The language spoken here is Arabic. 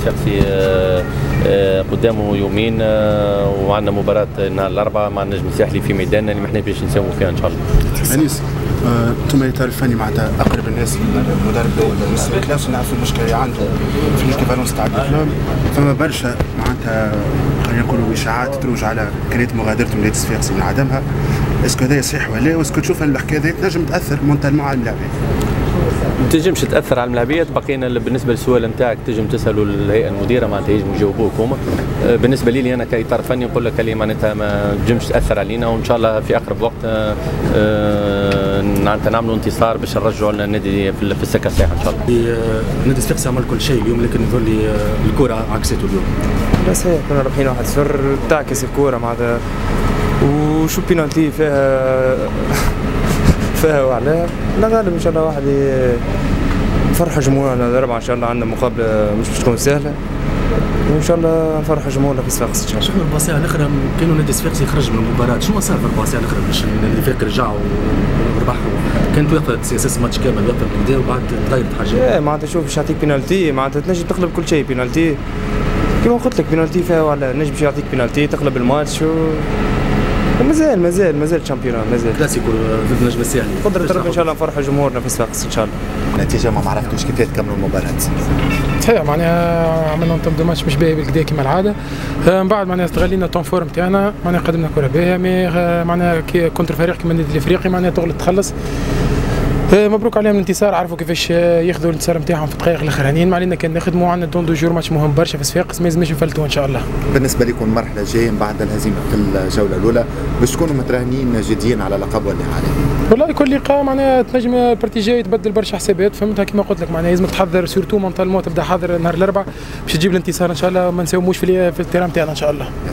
الصفاقسي قدامه يومين وعندنا مباراة نهار الأربعاء مع النجم الساحلي في ميداننا اللي ما احنا باش نساوموا فيها إن شاء الله. أنيس، انتم الاطار الفني معناتها اقرب الناس للمدرب مستر كلاس، نعرفوا المشكله اللي عنده في الكيفالونس تاع الدبلوم، فما برشا معناتها خلينا نقولوا اشاعات تروج على امكانيه مغادرته من نادي الصفاقسي من عدمها. اسكو هذا صحيح ولا لا؟ واسكو تشوف الحكايه هذه تنجم تاثر مونتالمون على اللاعبين؟ ما تنجمش تاثر على الملاعبيات. بقينا بالنسبه للسؤال نتاعك تنجم تسالوا الهيئه المديره معناتها يجموا يجاوبوك هما. بالنسبه لي انا كاطار فني نقول لك اللي معناتها ما تنجمش تاثر علينا، وان شاء الله في اقرب وقت نعملوا انتصار باش نرجعوا لنا النادي في السكه الصحيحه ان شاء الله. نادي الصفاقسي عمل كل شيء اليوم، لكن يظل لي الكره عكسته اليوم. لا صحيح كنا رابحين 1-0 تعكس الكره معناتها، وشو بينالتي فيها وعليها. لا غالب ان شاء الله واحد يفرح جمهورنا الاربعه. ان شاء الله عندنا مقابله مش باش تكون سهله، وان شاء الله نفرح جمهورنا في صفاقس ان شاء الله. شنو الباصيه الاخرى كانوا نادي الصفاقسي يخرج من المباراه، شنو صار في الباصيه الاخرى باش الفريق رجعوا وربحوا؟ كانت وقفت اساس ماتش كامل وقفت البدايه وبعد تغيرت حاجه. ايه معناتها شوف باش يعطيك بينالتي معناتها تنجم تقلب كل شيء. بينالتي كيما قلت لك بينالتي فيها ولا نجم باش يعطيك بينالتي تقلب الماتش مازال شامبيون مازال كلاسيكو ضد النجم الساحلي. قدرة ربي ان شاء الله نفرحوا جمهورنا في صفاقس ان شاء الله. النتيجه ما عرفتوش كيفاش تكملوا المباراه؟ صحيح معناها عملنا نتمدوا ماتش مش باهي بالكدا كيما العاده. من بعد معناها استغلينا التون فورم تاعنا، معناها قدمنا كره باهيه معناها كونتر فريق كيما النادي الافريقي معناها تغلط تخلص. مبروك عليهم الانتصار، عرفوا كيفاش ياخذوا الانتصار نتاعهم في الدقائق الاخرانيين. ما علينا كان نخدموا، عندنا دون دو جور ماتش مهم برشا في صفاقس ما لازمش نفلتوه ان شاء الله. بالنسبه لكم المرحله الجايه بعد الهزيمه في الجوله الاولى باش تكونوا متراهنين جديين على لقب ولا حاجه؟ والله كل لقاء معناها تنجم البارتي جاي يتبدل برشا حسابات، فهمتها كيما قلت لك معناها لازمك تحضر سورتو مونتالمون، تبدا حاضر نهار الاربعاء باش تجيب الانتصار ان شاء الله، ما نساوموش في التيران تاعنا ان شاء الله.